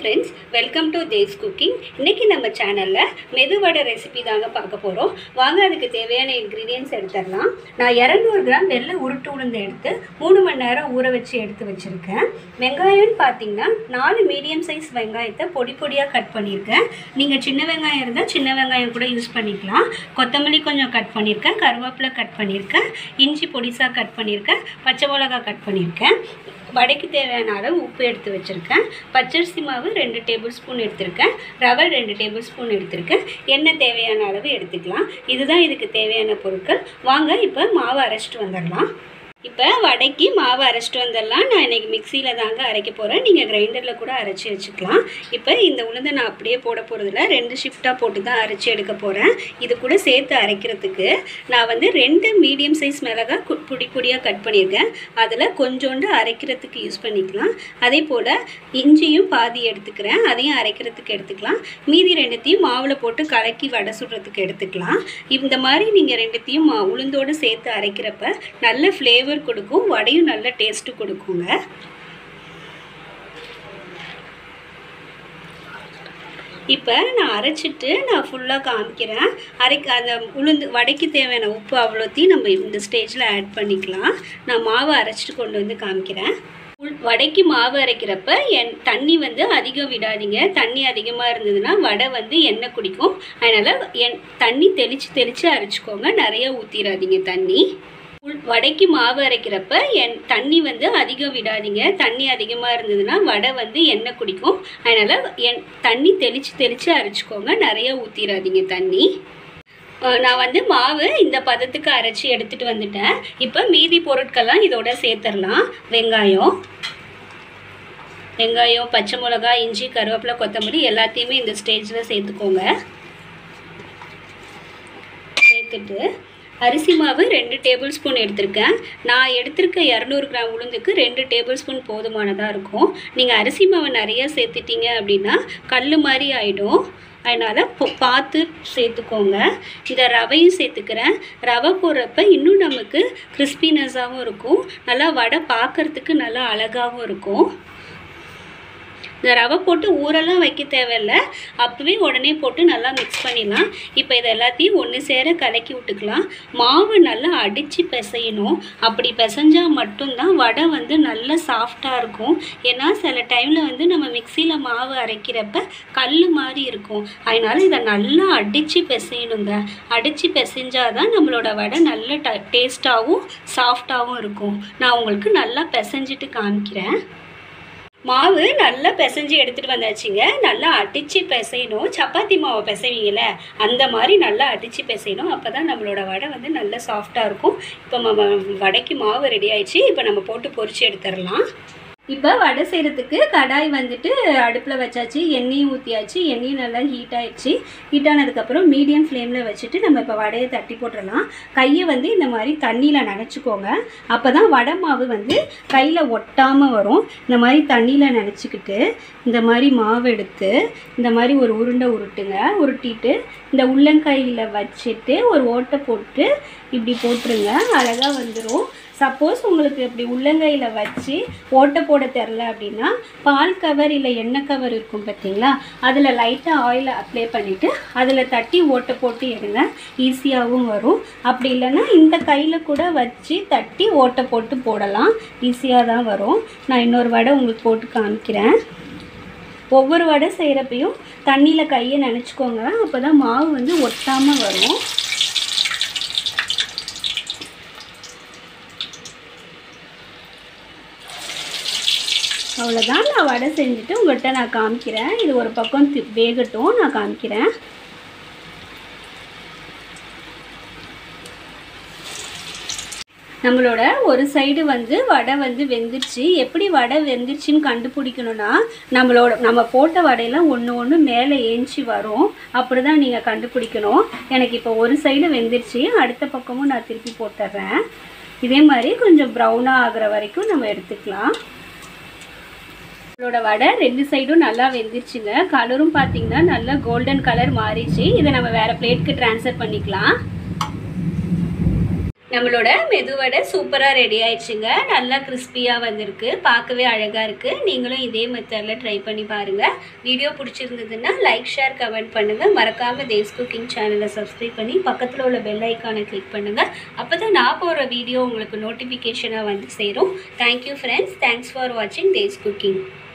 Friends welcome to Dev's cooking इनकी நம்ம சேனல்ல மெதுவடை ரெசிபி தாங்க பார்க்க போறோம் வாங்க அதுக்கு தேவையான இன்கிரிடியன்ட்ஸ் எடுத்துறலாம் நான் 200 கிராம் வெள்ளை உருட்டு உளுந்து எடுத்து 3 மணி நேரம் ஊற வச்சு எடுத்து வச்சிருக்கேன் வெங்காயம் பாத்தீங்கன்னா 4 மீடியம் சைஸ் வெங்காயத்தை பொடி பொடியா கட் பண்ணிருக்கேன் நீங்க சின்ன வெங்காயம் இருந்தா சின்ன வெங்காயம் கூட யூஸ் பண்ணிக்கலாம் கொத்தமல்லி கொஞ்சம் கட் பண்ணிருக்கேன் கருவேப்பிலை கட் பண்ணிருக்கேன் இஞ்சி பொடிசா கட் பண்ணிருக்கேன் பச்சை மிளகாய் கட் பண்ணிருக்கேன் வடைக்கு தேவையான அளவு உப்பு எடுத்து வச்சிருக்கேன் பச்சரிசி மாவு 2 டேபிள் ஸ்பூன் எடுத்துர்க்கேன் ரவை 2 டேபிள் ஸ்பூன் எடுத்துர்க்கேன் எண்ணெய் தேவையான அளவு எடுத்துக்கலாம் இதுதான் இதுக்கு தேவையான பொருட்கள் வாங்க இப்போ மாவு அரைச்சிட்டு வந்துடலாம் இப்போ வடைக்கு மாவு அரைச்சிட்டு வந்துடலாம் நான் இன்னைக்கு மிக்ஸியில் தாங்க அரைக்க போகிறேன் நீங்கள் கிரைண்டரில் கூட அரைச்சி வச்சுக்கலாம் இப்போ இந்த உளுந்தை நான் அப்படியே போட போகிறதில்ல 2 ஷிஃப்டாக போட்டு தான் அரைச்சி எடுக்க போகிறேன் இது கூட சேர்த்து அரைக்கிறதுக்கு நான் வந்து 2 மீடியம் சைஸ் மிளகாய் பொடி பொடியாக கட் பண்ணியிருக்கேன் அதில் கொஞ்சோண்டு அரைக்கிறதுக்கு யூஸ் பண்ணிக்கலாம் அதே போல் இஞ்சியும் பாதி எடுத்துக்கிறேன் அதையும் அரைக்கிறதுக்கு எடுத்துக்கலாம் மீதி 2த்தையும் மாவில் போட்டு கலக்கி வடை சுடுறதுக்கு எடுத்துக்கலாம் இந்த மாதிரி நீங்கள் 2த்தையும் உளுந்தோடு சேர்த்து அரைக்கிறப்ப நல்ல ஃப்ளேவர் கொடுக்கும் வடையும் நல்ல டேஸ்ட் கொடுக்குங்க இப்போ நான் அரைச்சிட்டு நான் ஃபுல்லாக காமிக்கிறேன் அந்த உளுந்து வடைக்கு தேவையான உப்பு அவ்வளோத்தையும் நம்ம இந்த ஸ்டேஜில் ஆட் பண்ணிக்கலாம் நான் மாவை அரைச்சிட்டு கொண்டு வந்து காமிக்கிறேன் வடைக்கு மாவு அரைக்கிறப்ப தண்ணி வந்து அதிகம் விடாதீங்க தண்ணி அதிகமாக இருந்ததுன்னா வடை வந்து எண்ணெய் குடிக்கும் அதனால் தண்ணி தெளித்து அரைச்சிக்கோங்க நிறைய ஊற்றிடாதீங்க தண்ணி வடைக்கு மாவு அரைக்கிறப்ப தண்ணி வந்து அதிகம் விடாதீங்க தண்ணி அதிகமாக இருந்ததுன்னா வடை வந்து எண்ணெய் குடிக்கும் அதனால் தண்ணி தெளித்து அரைச்சிக்கோங்க நிறைய ஊற்றிடாதீங்க தண்ணி நான் வந்து மாவு இந்த பதத்துக்கு அரைச்சி எடுத்துகிட்டு வந்துட்டேன் இப்போ மீதி பொருட்கள்லாம் இதோட சேர்த்துடலாம் வெங்காயம் பச்சை மிளகாய் இஞ்சி கருவேப்பிலை கொத்தமல்லி எல்லாத்தையுமே இந்த ஸ்டேஜில் சேர்த்துக்கோங்க சேர்த்துட்டு அரிசி மாவு 2 டேபிள் ஸ்பூன் எடுத்திருக்கேன் நான் எடுத்திருக்க 200 கிராம் உளுந்துக்கு 2 டேபிள் ஸ்பூன் போதுமானதாக இருக்கும் நீங்கள் அரிசி மாவு நிறைய சேர்த்துட்டீங்க அப்படின்னா கல் மாதிரி ஆகிடும் அதனால் பார்த்து சேர்த்துக்கோங்க இந்த ரவையும் சேர்த்துக்கிறேன் ரவை போடுறப்ப இன்னும் நமக்கு கிறிஸ்பினஸாகவும் இருக்கும் நல்லா வடை பார்க்குறதுக்கு நல்லா அழகாகவும் இருக்கும் இந்த ரவை போட்டு ஊரெல்லாம் வைக்க தேவையில்லை அப்போவே உடனே போட்டு நல்லா மிக்ஸ் பண்ணிடலாம் இப்போ இது எல்லாத்தையும் ஒன்று சேர கலக்கி விட்டுக்கலாம் மாவு நல்லா அடித்து பிசையணும் அப்படி பிசைஞ்சால் மட்டும்தான் வடை வந்து நல்லா சாஃப்டாக இருக்கும் ஏன்னா சில டைமில் வந்து நம்ம மிக்சியில் மாவு அரைக்கிறப்ப கல் மாதிரி இருக்கும் அதனால் இதை நல்லா அடித்து பிசையணுங்க அடித்து பிசைஞ்சாதான் நம்மளோட வடை நல்ல டேஸ்ட்டாகவும் சாஃப்டாகவும் இருக்கும் நான் உங்களுக்கு நல்லா பிசைஞ்சிட்டு காமிக்கிறேன் மாவு நல்லா பிசைஞ்சு எடுத்துகிட்டு வந்தாச்சுங்க நல்லா அடித்து பிசையணும் சப்பாத்தி மாவை பிசைவீங்கள அந்த மாதிரி நல்லா அடித்து பிசையணும் அப்போ தான் நம்மளோட வடை வந்து நல்லா சாஃப்டாக இருக்கும் இப்போ வடைக்கு மாவு ரெடி ஆயிடுச்சு இப்போ நம்ம போட்டு பொரிச்சு எடுத்துடலாம் இப்போ வடை செய்கிறதுக்கு கடாய் வந்துட்டு அடுப்பில் வச்சாச்சு எண்ணெயும் ஊற்றியாச்சு எண்ணெயும் நல்லா ஹீட் ஆகிடுச்சு ஹீட் ஆனதுக்கப்புறம் மீடியம் ஃப்ளேமில் வச்சுட்டு நம்ம இப்போ வடையை தட்டி போட்டுடலாம் கையை வந்து இந்த மாதிரி தண்ணியில் நனைச்சிக்கோங்க அப்போ தான் வடை மாவு வந்து கையில் ஒட்டாமல் வரும் இந்த மாதிரி தண்ணியில் நனைச்சிக்கிட்டு இந்த மாதிரி மாவு எடுத்து இந்த மாதிரி ஒரு உருண்டை உருட்டிட்டு இந்த உள்ளங்கையில் வச்சுட்டு ஒரு ஓட்டை போட்டு இப்படி போட்டுருங்க அழகாக வந்துடும் சப்போஸ் உங்களுக்கு இப்படி உள்ளங்கையில் வச்சு ஓட்டை போட தெரில அப்படின்னா பால் கவர் இல்லை எண்ணெய் கவர் இருக்கும் பார்த்தீங்களா அதில் லைட்டாக ஆயிலை அப்ளை பண்ணிவிட்டு அதில் தட்டி ஓட்டை போட்டு எடுங்க ஈஸியாகவும் வரும் அப்படி இல்லைன்னா இந்த கையில் கூட வச்சு தட்டி ஓட்டை போட்டு போடலாம் ஈஸியாக தான் வரும் நான் இன்னொரு வடை உங்களுக்கு போட்டு காமிக்கிறேன் ஒவ்வொரு வடை செய்கிறப்பையும் தண்ணியில் கையை நனைச்சிக்கோங்க அப்போ தான் மாவு வந்து ஒட்டாமல் வரும் அவ்வளோதான் நான் வடை செஞ்சுட்டு உங்கள்கிட்ட நான் காமிக்கிறேன் இது ஒரு பக்கம் வேகட்டும் நான் காமிக்கிறேன் நம்மளோட ஒரு சைடு வந்து வடை வந்து வெந்துருச்சு எப்படி வடை வெந்துருச்சுன்னு கண்டுபிடிக்கணும்னா நம்ம போட்ட வடையெல்லாம் ஒன்று மேலே ஏஞ்சி வரும் அப்படி தான் நீங்கள் கண்டுபிடிக்கணும் எனக்கு இப்போ ஒரு சைடு வெந்துருச்சு அடுத்த பக்கமும் நான் திருப்பி போட்டுடுறேன் இதே மாதிரி கொஞ்சம் ப்ரௌனாக ஆகிற வரைக்கும் நம்ம எடுத்துக்கலாம் நம்மளோட வடை 2 சைடும் நல்லா வெந்துருச்சுங்க கலரும் பார்த்தீங்கன்னா நல்லா கோல்டன் கலர் மாறிச்சு இதை நம்ம வேறு பிளேட்டுக்கு ட்ரான்ஸ்ஃபர் பண்ணிக்கலாம் நம்மளோட மெதுவடை சூப்பராக ரெடி ஆயிடுச்சுங்க. நல்லா கிறிஸ்பியாக வந்திருக்கு, பார்க்கவே அழகாக இருக்குது. நீங்களும் இதே மெத்தடில் ட்ரை பண்ணி பாருங்கள். வீடியோ பிடிச்சிருந்ததுன்னா லைக், ஷேர், கமெண்ட் பண்ணுங்கள். மறக்காமல் தேவ்ஸ் குக்கிங் சேனலை சப்ஸ்கிரைப் பண்ணி பக்கத்தில் உள்ள பெல் ஐக்கானை கிளிக் பண்ணுங்கள். அப்போ தான் நான் போடுற வீடியோ உங்களுக்கு நோட்டிஃபிகேஷனாக வந்து சேரும். Thank you friends. தேங்க்ஸ் ஃபார் வாட்சிங் தேவ்ஸ் குக்கிங்.